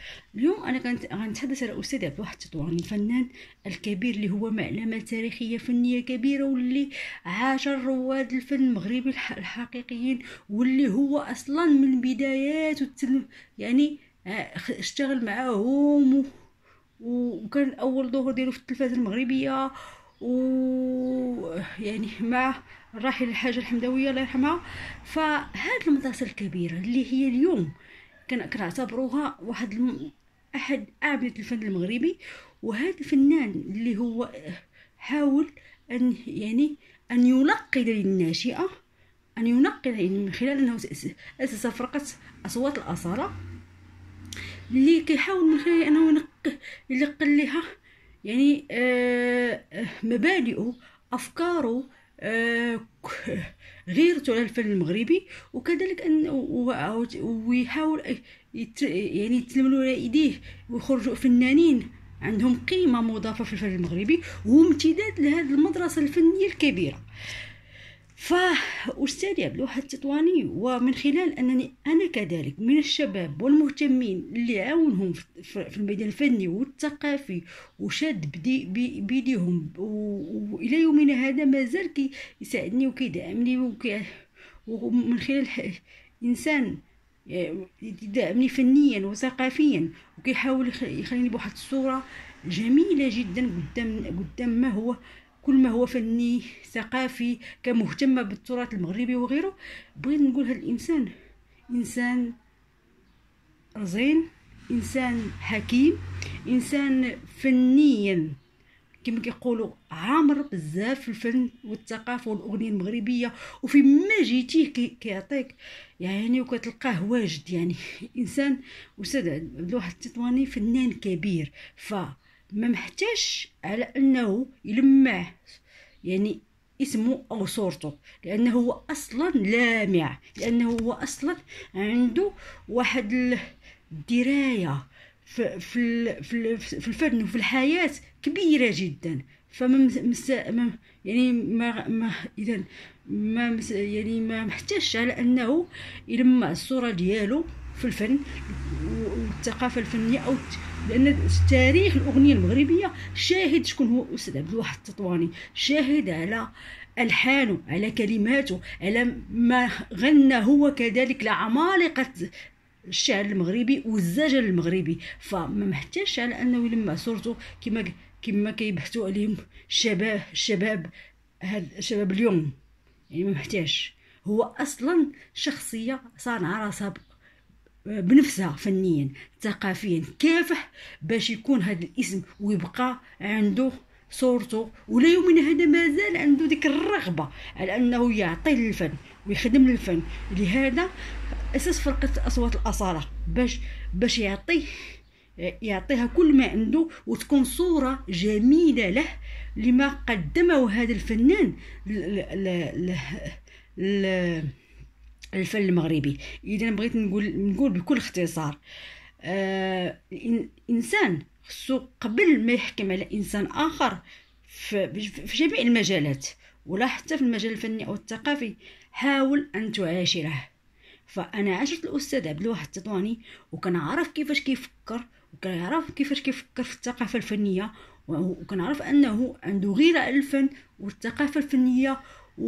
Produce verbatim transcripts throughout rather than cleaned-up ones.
اليوم انا كنت غنتحدث على الاستاذ عبد الواحد التطواني، الفنان الكبير اللي هو معلمه تاريخيه فنيه كبيره، واللي عاشر رواد الفن المغربي الح- الحقيقيين، واللي هو اصلا من بدايات التل... يعني آه، اشتغل معاهم و- وكان اول ظهور ديالو في التلفازه المغربيه، و يعني مع الراحل الحاجه الحمداويه الله يرحمها. فهاد المدرسه الكبيره اللي هي اليوم كان كنعتبروها واحد الم... احد اعمده الفن المغربي. وهذا الفنان اللي هو حاول ان يعني ان ينقل للناشئه، ان ينقل يعني من خلال انه اسس فرقه اصوات الاصاله، اللي كيحاول من خلال انه ينقل يلقن لها يعني آه آه، مبادئه، افكاره، آه غيرته على الفن المغربي. وكذلك ان ويحاول يت يعني يتلملوا على ايديه ويخرجوا فنانين عندهم قيمه مضافه في الفن المغربي، وامتداد لهذه المدرسه الفنيه الكبيره. فأستاذ عبد الواحد التطواني، ومن خلال أنني أنا كذلك من الشباب والمهتمين اللي عاونهم في الميدان الفني والثقافي، وشاد بدي بيديهم، وإلى يومنا هذا مازال كي يساعدني وكيدعمني وكي ومن خلال إنسان يدعمني فنيا وثقافيا، وكيحاول يخليني بواحد الصورة جميلة جدا قدام قدام ما هو كل ما هو فني ثقافي، كمهتمة بالتراث المغربي وغيره. بغيت نقول هذا الإنسان إنسان رزين، إنسان حكيم، إنسان فنيا كما كيقولوا عامر بزاف في الفن والثقافه والاغنيه المغربيه. وفي ما جيتيه كي كيعطيك يعني وكتلقاه واجد، يعني انسان. استاذ عبد الواحد التطواني فنان كبير، فما محتاج على انه يلمع يعني اسمه او صورته، لانه هو اصلا لامع، لانه هو اصلا عنده واحد الدرايه في في في الفن وفي الحياه كبيره جدا. فما مس... ما يعني ما ما اذا ما مس... يعني ما محتاجش على انه يلمع الصوره ديالو في الفن والثقافه الفنيه، او لان تاريخ الاغنيه المغربيه شاهد شكون هو استاذ عبد الواحد التطواني، شاهد على الحانه، على كلماته، على ما غنى هو كذلك لعمالقه الشعر المغربي والزجل المغربي. فما محتاجش على انه يلمع صورته كما كما كيبحثوا عليهم الشباب الشباب هاد الشباب اليوم. يعني ما محتاج، هو اصلا شخصيه صانعه راسها بنفسها فنيا ثقافيا، كافح باش يكون هذا الاسم ويبقى عنده صورته. ولا يومنا هذا مازال عنده ديك الرغبه على انه يعطي للفن ويخدم للفن. لهذا اساس فرقه اصوات الاصاله باش باش يعطيه يعطيها كل ما عنده، وتكون صوره جميله له لما قدمه هذا الفنان الفن المغربي. اذا بغيت نقول نقول بكل اختصار، آه الانسان خصو قبل ما يحكم على انسان اخر في, في جميع المجالات، ولا حتى في المجال الفني او الثقافي، حاول ان تعاشره. فانا عاشرت الاستاذ عبد الواحد التطواني، وكنعرف كيفاش كيفكر، وكنعرف كيفاش كيفكر في الثقافه الفنيه، وكنعرف انه عنده غيره على الفن والثقافه الفنيه،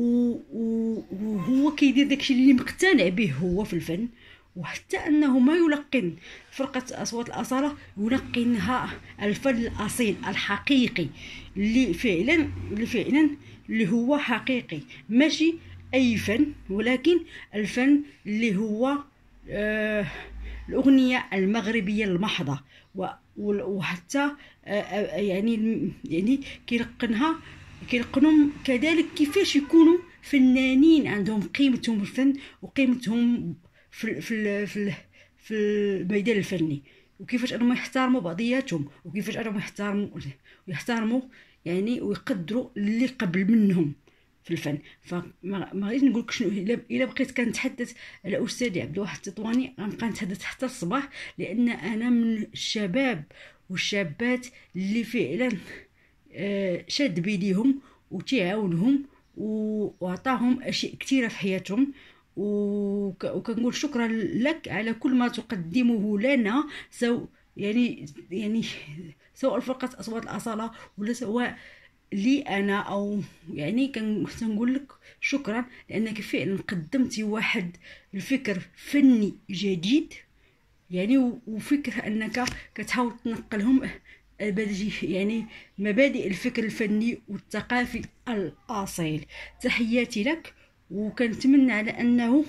وهو كيدير داكشي اللي مقتنع به هو في الفن. وحتى انه ما يلقن فرقه اصوات الاصاله، يلقنها الفن الاصيل الحقيقي اللي فعلا اللي فعلا اللي هو حقيقي، ماشي اي فن، ولكن الفن اللي هو آه الاغنيه المغربيه المحضه. وحتى آه يعني يعني كيلقنها كيلقنهم كذلك كيفاش يكونوا فنانين عندهم قيمتهم في الفن وقيمتهم في في في في الميدان الفني، وكيفاش انهم يحترموا بعضياتهم، وكيفاش انهم يحترموا ويحترموا يعني ويقدروا اللي قبل منهم في الفن. فما غاديش نقول لك شنو الا بقيت كنتحدث على استاذ عبد الواحد التطواني غنبقى نتحدث حتى الصباح، لان انا من الشباب والشابات اللي فعلا شاد بيديهم وتعاونهم وعطاهم اشياء كثيره في حياتهم. وكنقول شكرا لك على كل ما تقدمه لنا، سو يعني يعني سواء فرقة أصوات الأصالة ولا سواء لي أنا، أو يعني كنقول لك شكرا لأنك فعلا قدمتي واحد الفكر فني جديد، يعني وفكر أنك كتحاول تنقلهم يعني مبادئ الفكر الفني والثقافي الأصيل. تحياتي لك، وكنتمنى على أنه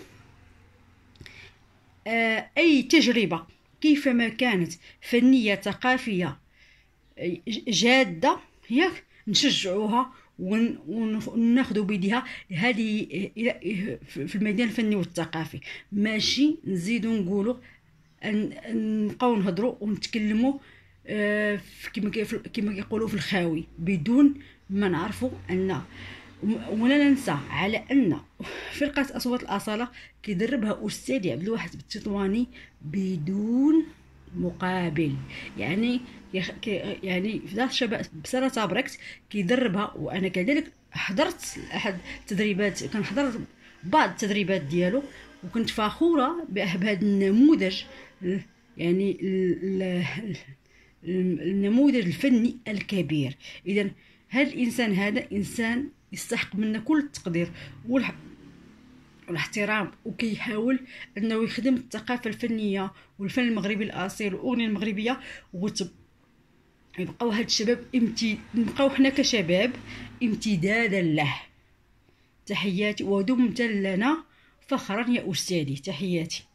أي تجربة كيفما كانت فنية ثقافية جادة هي نشجعوها وناخذوا بيدها هذه في الميدان الفني والثقافي، ماشي نزيدوا نقولوا نبقاو نهضروا ونتكلموا كما كما كيقولوا في الخاوي بدون ما نعرفوا ان. ولا ننسى على ان فرقه اصوات الاصاله كيدربها استاذ عبد الواحد التطواني بدون مقابل، يعني يعني في ذات شباب بسنه تابركت كيدربها، وانا كذلك حضرت احد التدريبات، كنحضر بعض التدريبات ديالو، وكنت فخوره بهذا النموذج، يعني النموذج الفني الكبير. اذا هذا الانسان هذا انسان يستحق منا كل التقدير والاحترام، وكيحاول انه يخدم الثقافه الفنيه والفن المغربي الاصيل والاغنيه المغربيه، وتب يبقاو هاد الشباب امتي نبقاو حنا كشباب امتدادا له. تحياتي، ودمت لنا فخرا يا استاذي. تحياتي.